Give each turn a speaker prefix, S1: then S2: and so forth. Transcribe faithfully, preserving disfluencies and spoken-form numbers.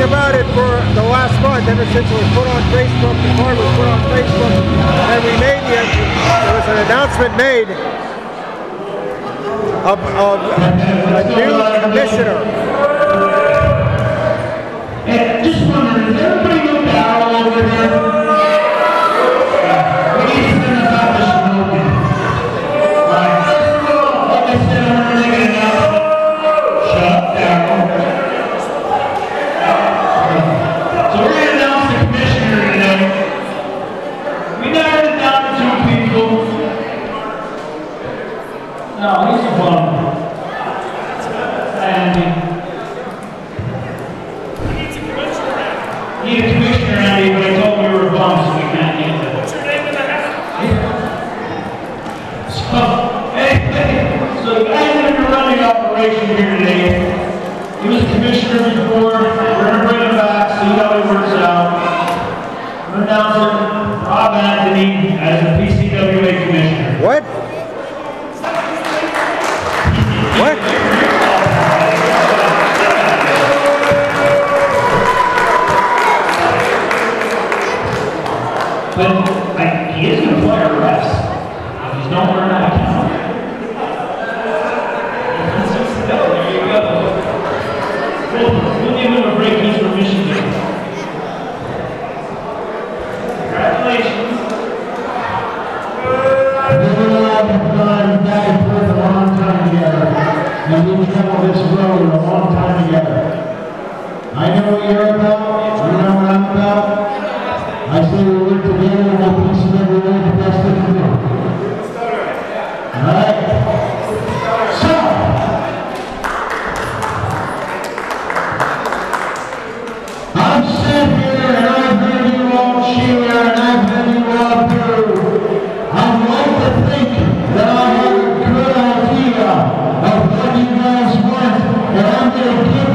S1: about it for the last month, ever since it was put on Facebook, the card was put on Facebook, and we made the, there was an announcement made of, of a new commissioner.
S2: And just wondering, does everybody know Darryl over there? What do you think about the smoking? Right, first of all, like I said, I'm going to make an announcement. Shut up, Darryl. So we're going to announce the commissioner today. We narrowed it down to two people. No, he's a bum. Andy. Need a commissioner, Andy, but I told him you were a bum, so we can't get that. What's your name in the house? So, hey, hey, so the guy who's going to be running the operation here today, he was a commissioner before. We're going to bring him back, see how he works out. We're announcing Rob Anthony as the P C W A commissioner.
S1: What? What?
S2: But like, he is going to play a refs. If he's not wearing that account. There you go. We'll, we'll give him a break. He's from Michigan. Congratulations. We've gone back and forth a long time together. And we've traveled this road a long time together. I know what you're about. You know what I'm about. I say we work together and we'll piece of every way the best we can do. Alright? So, I've sat here and I've heard you all cheer and I've heard you all boo. I'd like to think that I have a good idea of what you guys want, and I'm going to give